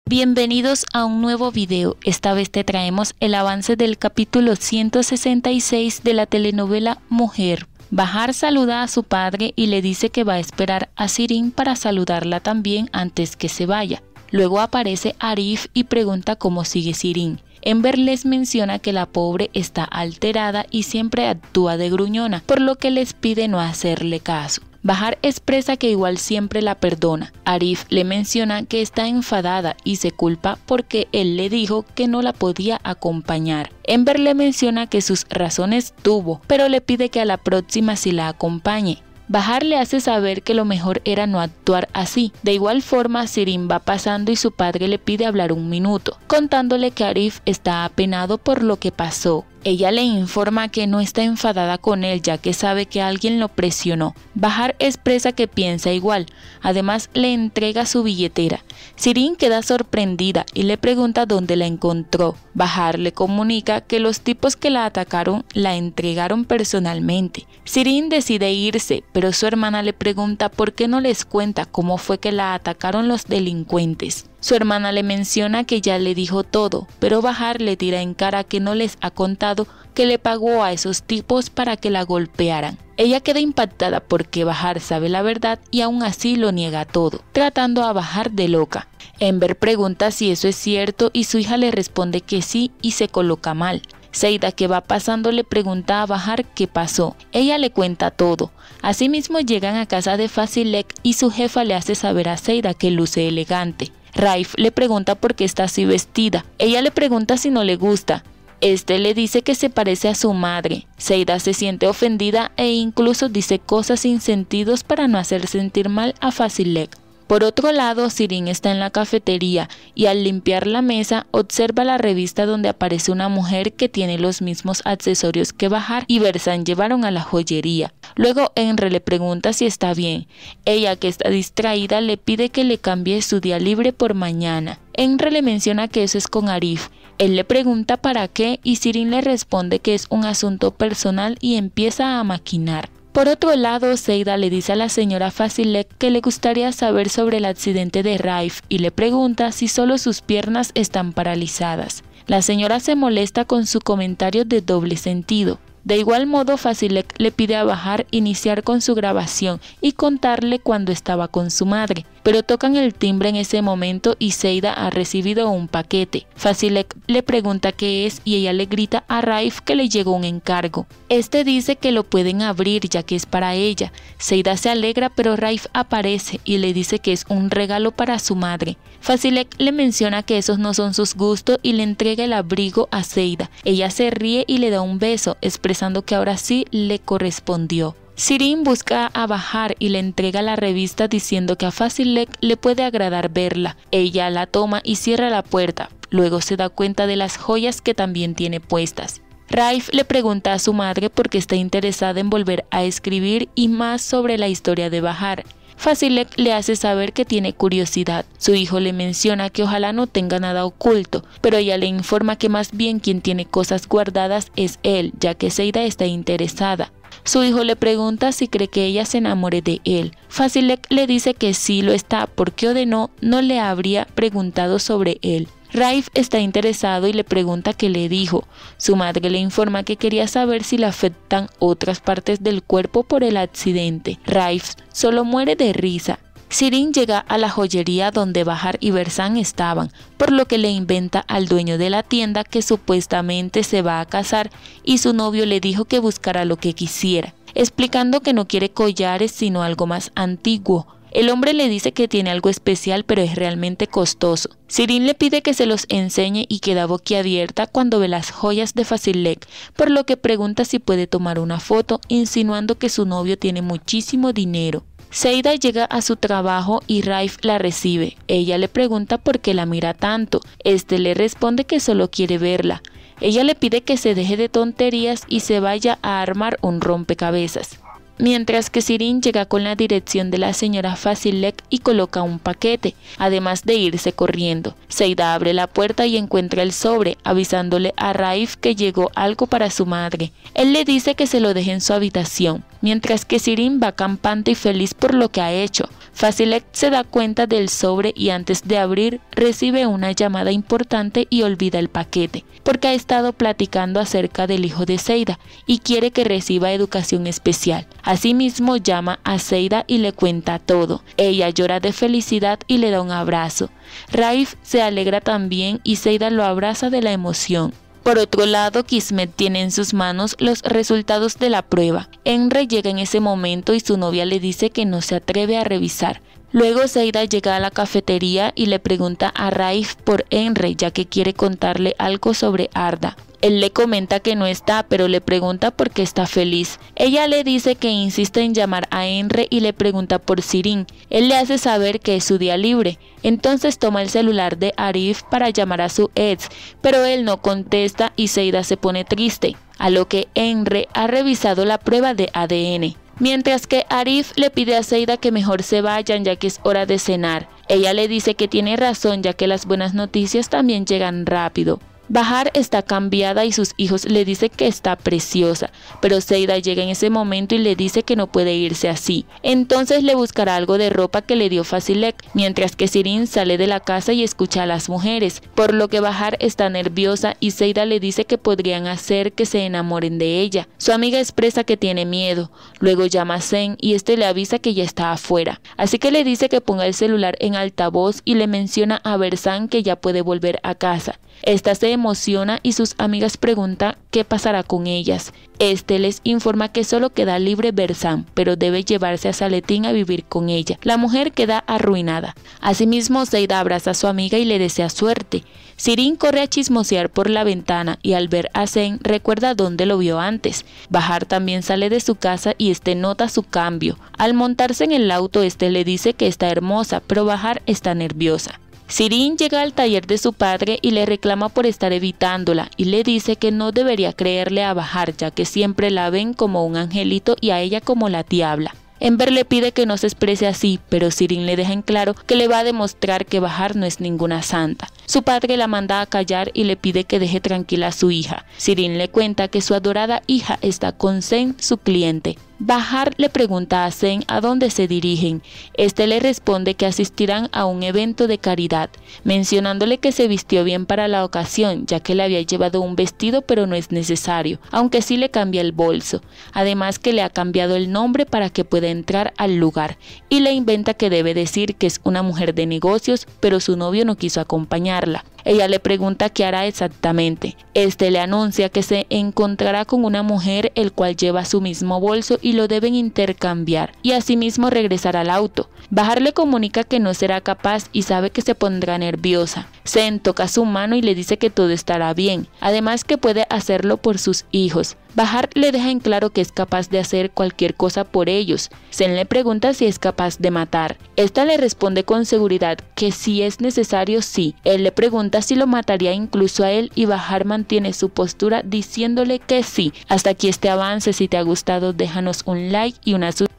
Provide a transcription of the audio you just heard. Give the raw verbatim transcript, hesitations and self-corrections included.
Bienvenidos a un nuevo video. Esta vez te traemos el avance del capítulo ciento sesenta y seis de la telenovela Mujer. Bahar saluda a su padre y le dice que va a esperar a Shirin para saludarla también antes que se vaya. Luego aparece Arif y pregunta cómo sigue Shirin. Enver les menciona que la pobre está alterada y siempre actúa de gruñona, por lo que les pide no hacerle caso. Bahar expresa que igual siempre la perdona. Arif le menciona que está enfadada y se culpa porque él le dijo que no la podía acompañar. Enver le menciona que sus razones tuvo, pero le pide que a la próxima sí la acompañe. Bahar le hace saber que lo mejor era no actuar así. De igual forma, Shirin va pasando y su padre le pide hablar un minuto, contándole que Arif está apenado por lo que pasó. Ella le informa que no está enfadada con él ya que sabe que alguien lo presionó. Bahar expresa que piensa igual, además le entrega su billetera. Shirin queda sorprendida y le pregunta dónde la encontró. Bahar le comunica que los tipos que la atacaron la entregaron personalmente. Shirin decide irse, pero su hermana le pregunta por qué no les cuenta cómo fue que la atacaron los delincuentes. Su hermana le menciona que ya le dijo todo, pero Bahar le tira en cara que no les ha contado que le pagó a esos tipos para que la golpearan. Ella queda impactada porque Bahar sabe la verdad y aún así lo niega todo, tratando a Bahar de loca. Enver pregunta si eso es cierto y su hija le responde que sí y se coloca mal. Seida, que va pasando, le pregunta a Bahar qué pasó. Ella le cuenta todo. Asimismo llegan a casa de Fasilek y su jefa le hace saber a Seida que luce elegante. Raif le pregunta por qué está así vestida. Ella le pregunta si no le gusta. Este le dice que se parece a su madre. Seida se siente ofendida e incluso dice cosas sin sentidos para no hacer sentir mal a Fasilek. Por otro lado, Shirin está en la cafetería y al limpiar la mesa observa la revista donde aparece una mujer que tiene los mismos accesorios que Bahar y Berzan llevaron a la joyería. Luego Enre le pregunta si está bien. Ella, que está distraída, le pide que le cambie su día libre por mañana. Enre le menciona que eso es con Arif. Él le pregunta para qué y Shirin le responde que es un asunto personal y empieza a maquinar. Por otro lado, Seida le dice a la señora Fasilek que le gustaría saber sobre el accidente de Raif y le pregunta si solo sus piernas están paralizadas. La señora se molesta con su comentario de doble sentido. De igual modo, Fasilek le pide a Bahar iniciar con su grabación y contarle cuando estaba con su madre, pero tocan el timbre en ese momento y Seida ha recibido un paquete. Fasilek le pregunta qué es y ella le grita a Raif que le llegó un encargo. Este dice que lo pueden abrir ya que es para ella. Seida se alegra, pero Raif aparece y le dice que es un regalo para su madre. Fasilek le menciona que esos no son sus gustos y le entrega el abrigo a Seida. Ella se ríe y le da un beso, expresando que ahora sí le correspondió. Shirin busca a Bahar y le entrega la revista diciendo que a Fasilek le puede agradar verla. Ella la toma y cierra la puerta. Luego se da cuenta de las joyas que también tiene puestas. Raif le pregunta a su madre por qué está interesada en volver a escribir y más sobre la historia de Bahar. Fasilek le hace saber que tiene curiosidad. Su hijo le menciona que ojalá no tenga nada oculto, pero ella le informa que más bien quien tiene cosas guardadas es él, ya que Seida está interesada. Su hijo le pregunta si cree que ella se enamore de él. Fasilek le dice que sí lo está, porque o de no, no le habría preguntado sobre él. Raif está interesado y le pregunta qué le dijo. Su madre le informa que quería saber si le afectan otras partes del cuerpo por el accidente. Raif solo muere de risa. Shirin llega a la joyería donde Bahar y Berzan estaban, por lo que le inventa al dueño de la tienda que supuestamente se va a casar y su novio le dijo que buscara lo que quisiera, explicando que no quiere collares sino algo más antiguo. El hombre le dice que tiene algo especial pero es realmente costoso. Shirin le pide que se los enseñe y queda boquiabierta cuando ve las joyas de Fasilek, por lo que pregunta si puede tomar una foto, insinuando que su novio tiene muchísimo dinero. Seida llega a su trabajo y Raif la recibe. Ella le pregunta por qué la mira tanto. Este le responde que solo quiere verla. Ella le pide que se deje de tonterías y se vaya a armar un rompecabezas. Mientras que Shirin llega con la dirección de la señora Fasilek y coloca un paquete, además de irse corriendo. Seida abre la puerta y encuentra el sobre, avisándole a Raif que llegó algo para su madre. Él le dice que se lo deje en su habitación, mientras que Shirin va campante y feliz por lo que ha hecho. Fasilek se da cuenta del sobre y antes de abrir recibe una llamada importante y olvida el paquete, porque ha estado platicando acerca del hijo de Seida y quiere que reciba educación especial. Asimismo llama a Seida y le cuenta todo. Ella llora de felicidad y le da un abrazo. Raif se alegra también y Seida lo abraza de la emoción. Por otro lado, Kismet tiene en sus manos los resultados de la prueba. Enre llega en ese momento y su novia le dice que no se atreve a revisar. Luego Seida llega a la cafetería y le pregunta a Raif por Enre, ya que quiere contarle algo sobre Arda. Él le comenta que no está, pero le pregunta por qué está feliz. Ella le dice que insiste en llamar a Enre y le pregunta por Sirin. Él le hace saber que es su día libre. Entonces toma el celular de Arif para llamar a su ex, pero él no contesta y Seida se pone triste, a lo que Enre ha revisado la prueba de A D N. Mientras que Arif le pide a Seida que mejor se vayan ya que es hora de cenar. Ella le dice que tiene razón ya que las buenas noticias también llegan rápido. Bahar está cambiada y sus hijos le dicen que está preciosa, pero Seida llega en ese momento y le dice que no puede irse así. Entonces le buscará algo de ropa que le dio Fasilek, mientras que Sirin sale de la casa y escucha a las mujeres, por lo que Bahar está nerviosa y Seida le dice que podrían hacer que se enamoren de ella. Su amiga expresa que tiene miedo, luego llama a Zen y este le avisa que ya está afuera, así que le dice que ponga el celular en altavoz y le menciona a Berzan que ya puede volver a casa. Esta se emociona y sus amigas preguntan qué pasará con ellas. Este les informa que solo queda libre Berzan, pero debe llevarse a Saletin a vivir con ella. La mujer queda arruinada. Asimismo, Seida abraza a su amiga y le desea suerte. Sirin corre a chismosear por la ventana y al ver a Zen recuerda dónde lo vio antes. Bahar también sale de su casa y este nota su cambio. Al montarse en el auto, este le dice que está hermosa, pero Bahar está nerviosa. Sirin llega al taller de su padre y le reclama por estar evitándola y le dice que no debería creerle a Bahar ya que siempre la ven como un angelito y a ella como la diabla. Enver le pide que no se exprese así, pero Sirin le deja en claro que le va a demostrar que Bahar no es ninguna santa. Su padre la manda a callar y le pide que deje tranquila a su hija. Sirin le cuenta que su adorada hija está con Zen, su cliente. Bahar le pregunta a Zen a dónde se dirigen. Este le responde que asistirán a un evento de caridad, mencionándole que se vistió bien para la ocasión, ya que le había llevado un vestido pero no es necesario, aunque sí le cambia el bolso. Además que le ha cambiado el nombre para que pueda entrar al lugar, y le inventa que debe decir que es una mujer de negocios, pero su novio no quiso acompañarla. Ella le pregunta qué hará exactamente. Este le anuncia que se encontrará con una mujer el cual lleva su mismo bolso y lo deben intercambiar y asimismo regresar al auto. Bahar le comunica que no será capaz y sabe que se pondrá nerviosa. Zen toca su mano y le dice que todo estará bien, además que puede hacerlo por sus hijos. Bahar le deja en claro que es capaz de hacer cualquier cosa por ellos. Zen le pregunta si es capaz de matar. Esta le responde con seguridad que si es necesario sí. Él le pregunta si lo mataría incluso a él y Bahar mantiene su postura diciéndole que sí. Hasta aquí este avance. Si te ha gustado déjanos un like y una suscripción.